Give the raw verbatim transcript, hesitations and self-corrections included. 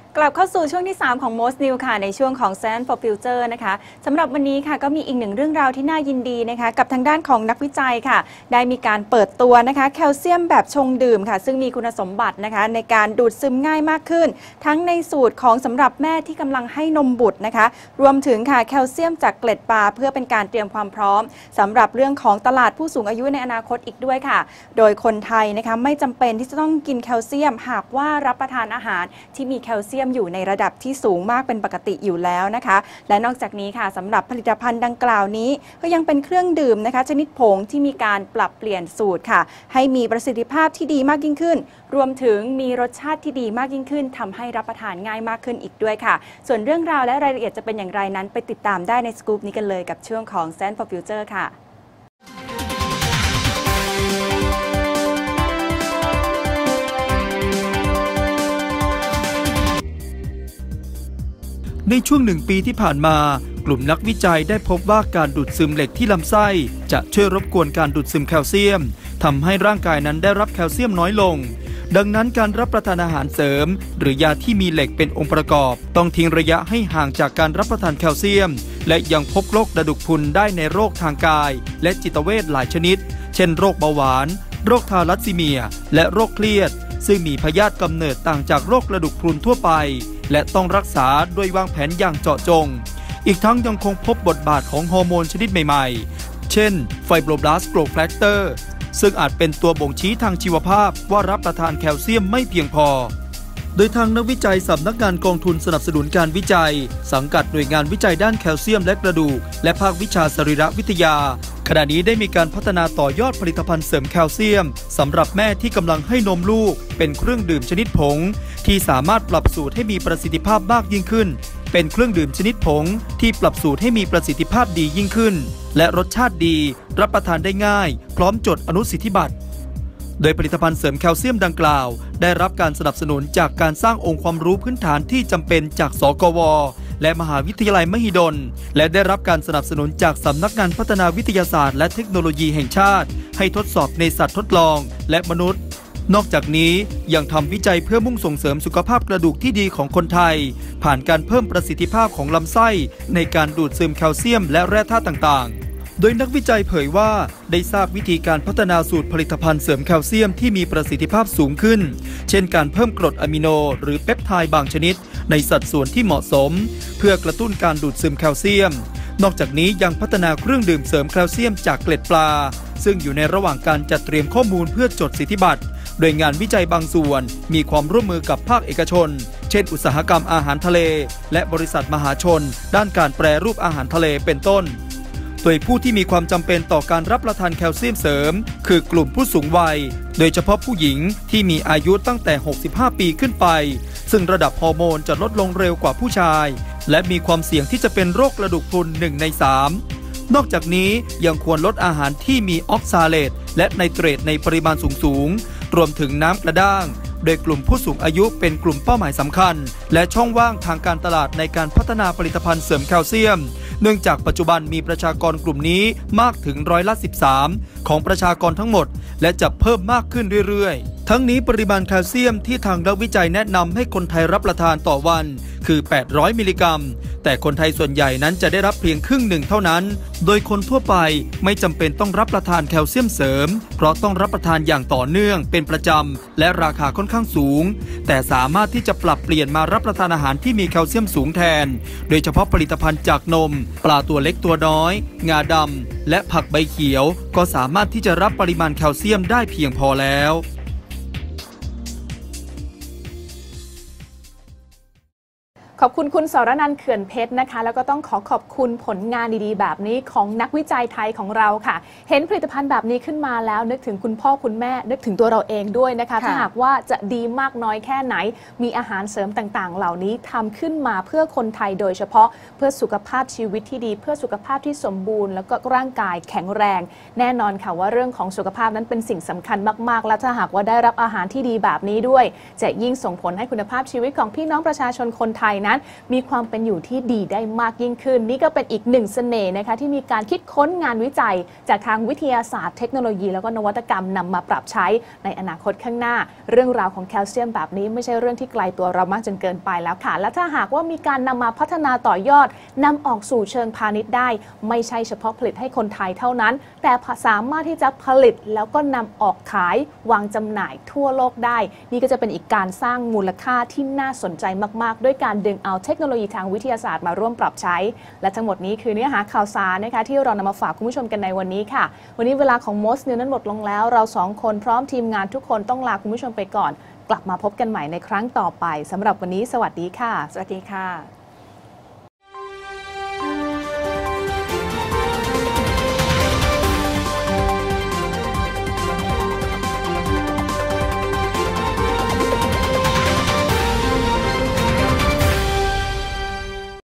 กลับเข้าสู่ช่วงที่สามของ Most New ค่ะในช่วงของ Stand for Future นะคะสำหรับวันนี้ค่ะก็มีอีกหนึ่งเรื่องราวที่น่ายินดีนะคะกับทางด้านของนักวิจัยค่ะได้มีการเปิดตัวนะคะแคลเซียมแบบชงดื่มค่ะซึ่งมีคุณสมบัตินะคะในการดูดซึมง่ายมากขึ้นทั้งในสูตรของสำหรับแม่ที่กำลังให้นมบุตรนะคะรวมถึงค่ะแคลเซียมจากเกล็ดปลาเพื่อเป็นการเตรียมความพร้อมสำหรับเรื่องของตลาดผู้สูงอายุในอนาคตอีกด้วยค่ะโดยคนไทยนะคะไม่จำเป็นที่จะต้องกินแคลเซียมหากว่ารับประทานอาหารที่มีแคลเซียมอยู่ในระดับที่สูงมากเป็นปกติอยู่แล้วนะคะและนอกจากนี้ค่ะสำหรับผลิตภัณฑ์ดังกล่าวนี้ก็ยังเป็นเครื่องดื่มนะคะชนิดผงที่มีการปรับเปลี่ยนสูตรค่ะให้มีประสิทธิภาพที่ดีมากยิ่งขึ้นรวมถึงมีรสชาติที่ดีมากยิ่งขึ้นทำให้รับประทานง่ายมากขึ้นอีกด้วยค่ะส่วนเรื่องราวและรายละเอียดจะเป็นอย่างไรนั้นไปติดตามได้ในสกู๊ปนี้กันเลยกับช่วงของ Stand for Future ค่ะในช่วงหนึ่งปีที่ผ่านมากลุ่มนักวิจัยได้พบว่าการดูดซึมเหล็กที่ลำไส้จะช่วยรบกวนการดูดซึมแคลเซียมทำให้ร่างกายนั้นได้รับแคลเซียมน้อยลงดังนั้นการรับประทานอาหารเสริมหรือยาที่มีเหล็กเป็นองค์ประกอบต้องทิ้งระยะให้ห่างจากการรับประทานแคลเซียมและยังพบโรคกระดูกพรุนได้ในโรคทางกายและจิตเวชหลายชนิดเช่นโรคเบาหวานโรคทาลัสซีเมียและโรคเครียดซึ่งมีพยาธิกำเนิดต่างจากโรคกระดูกพรุนทั่วไปและต้องรักษาโดยวางแผนอย่างเจาะจงอีกทั้งยังคงพบบทบาทของฮอร์โมนชนิดใหม่ๆเช่นไฟโบรบลาสต์โกรทแฟกเตอร์ซึ่งอาจเป็นตัวบ่งชี้ทางชีวภาพว่ารับประทานแคลเซียมไม่เพียงพอโดยทางนักวิจัยสำนักงานกองทุนสนับสนุนการวิจัยสังกัดหน่วยงานวิจัยด้านแคลเซียมและกระดูกและภาควิชาสรีรวิทยาขณะนี้ได้มีการพัฒนาต่อยอดผลิตภัณฑ์เสริมแคลเซียมสำหรับแม่ที่กำลังให้นมลูกเป็นเครื่องดื่มชนิดผงที่สามารถปรับสูตรให้มีประสิทธิภาพมากยิ่งขึ้นเป็นเครื่องดื่มชนิดผงที่ปรับสูตรให้มีประสิทธิภาพดียิ่งขึ้นและรสชาติดีรับประทานได้ง่ายพร้อมจดอนุสิทธิบัตรโดยผลิตภัณฑ์เสริมแคลเซียมดังกล่าวได้รับการสนับสนุนจากการสร้างองค์ความรู้พื้นฐานที่จำเป็นจากสกวและมหาวิทยาลัยมหิดลและได้รับการสนับสนุนจากสำนักงานพัฒนาวิทยาศาสตร์และเทคโนโลยีแห่งชาติให้ทดสอบในสัตว์ทดลองและมนุษย์นอกจากนี้ยังทำวิจัยเพื่อมุ่งส่งเสริมสุขภาพกระดูกที่ดีของคนไทยผ่านการเพิ่มประสิทธิภาพของลำไส้ในการดูดซึมแคลเซียมและแร่ธาตุต่างๆโดยนักวิจัยเผยว่าได้ทราบวิธีการพัฒนาสูตรผลิตภัณฑ์เสริมแคลเซียมที่มีประสิทธิภาพสูงขึ้นเช่นการเพิ่มกรดอะมิโนหรือเปปไทด์บางชนิดในสัดส่วนที่เหมาะสมเพื่อกระตุ้นการดูดซึมแคลเซียมนอกจากนี้ยังพัฒนาเครื่องดื่มเสริมแคลเซียมจากเกล็ดปลาซึ่งอยู่ในระหว่างการจัดเตรียมข้อมูลเพื่อจดสิทธิบัตรโดยงานวิจัยบางส่วนมีความร่วมมือกับภาคเอกชนเช่นอุตสาหกรรมอาหารทะเลและบริษัทมหาชนด้านการแปรรูปอาหารทะเลเป็นต้นโดยผู้ที่มีความจำเป็นต่อการรับประทานแคลเซียมเสริมคือกลุ่มผู้สูงวัยโดยเฉพาะผู้หญิงที่มีอายุตั้งแต่หกสิบห้าปีขึ้นไปซึ่งระดับฮอร์โมนจะลดลงเร็วกว่าผู้ชายและมีความเสี่ยงที่จะเป็นโรคกระดูกพรุนหนึ่งในสามนอกจากนี้ยังควรลดอาหารที่มีออกซาเลตและไนเตรตในปริมาณสูงๆรวมถึงน้ำกระด้างโดยกลุ่มผู้สูงอายุเป็นกลุ่มเป้าหมายสำคัญและช่องว่างทางการตลาดในการพัฒนาผลิตภัณฑ์เสริมแคลเซียมเนื่องจากปัจจุบันมีประชากรกลุ่มนี้มากถึงร้อยละสิบสามของประชากรทั้งหมดและจะเพิ่มมากขึ้นเรื่อยๆทั้งนี้ปริมาณแคลเซียมที่ทางนักวิจัยแนะนำให้คนไทยรับประทานต่อวันคือแปดร้อยมิลลิกรัมแต่คนไทยส่วนใหญ่นั้นจะได้รับเพียงครึ่งหนึ่งเท่านั้นโดยคนทั่วไปไม่จำเป็นต้องรับประทานแคลเซียมเสริมเพราะต้องรับประทานอย่างต่อเนื่องเป็นประจำและราคาค่อนข้างสูงแต่สามารถที่จะปรับเปลี่ยนมารับประทานอาหารที่มีแคลเซียมสูงแทนโดยเฉพาะผลิตภัณฑ์จากนมปลาตัวเล็กตัวน้อยงาดำและผักใบเขียวก็สามารถที่จะรับปริมาณแคลเซียมได้เพียงพอแล้วขอบคุณคุณสรนันท์ เขื่อนเพชรนะคะแล้วก็ต้องขอขอบคุณผลงานดีๆแบบนี้ของนักวิจัยไทยของเราค่ะเห็นผลิตภัณฑ์แบบนี้ขึ้นมาแล้วนึกถึงคุณพ่อคุณแม่นึกถึงตัวเราเองด้วยนะคะถ้าหากว่าจะดีมากน้อยแค่ไหนมีอาหารเสริมต่างๆเหล่านี้ทำขึ้นมาเพื่อคนไทยโดยเฉพาะเพื่อสุขภาพชีวิตที่ดีเพื่อสุขภาพที่สมบูรณ์แล้วก็ร่างกายแข็งแรงแน่นอนค่ะว่าเรื่องของสุขภาพนั้นเป็นสิ่งสำคัญมากๆและถ้าหากว่าได้รับอาหารที่ดีแบบนี้ด้วยจะยิ่งส่งผลให้คุณภาพชีวิตของพี่น้องประชาชนคนไทยนะนั้นมีความเป็นอยู่ที่ดีได้มากยิ่งขึ้นนี่ก็เป็นอีกหนึ่งเสน่ห์นะคะที่มีการคิดค้นงานวิจัยจากทางวิทยาศาสตร์เทคโนโลยีแล้วก็นวัตกรรมนำมาปรับใช้ในอนาคตข้างหน้าเรื่องราวของแคลเซียมแบบนี้ไม่ใช่เรื่องที่ไกลตัวเรามากจนเกินไปแล้วค่ะและถ้าหากว่ามีการนำมาพัฒนาต่อยอดนำออกสู่เชิงพาณิชย์ได้ไม่ใช่เฉพาะผลิตให้คนไทยเท่านั้นแต่สามารถที่จะผลิตแล้วก็นำออกขายวางจำหน่ายทั่วโลกได้นี่ก็จะเป็นอีกการสร้างมูลค่าที่น่าสนใจมากๆด้วยการดึงเอาเทคโนโลยีทางวิทยาศาสตร์มาร่วมปรับใช้และทั้งหมดนี้คือเนื้อหาข่าวสารนะคะที่เรานำมาฝากคุณผู้ชมกันในวันนี้ค่ะวันนี้เวลาของ Most New นั้นหมดลงแล้วเราสองคนพร้อมทีมงานทุกคนต้องลาคุณผู้ชมไปก่อนกลับมาพบกันใหม่ในครั้งต่อไปสำหรับวันนี้สวัสดีค่ะสวัสดีค่ะ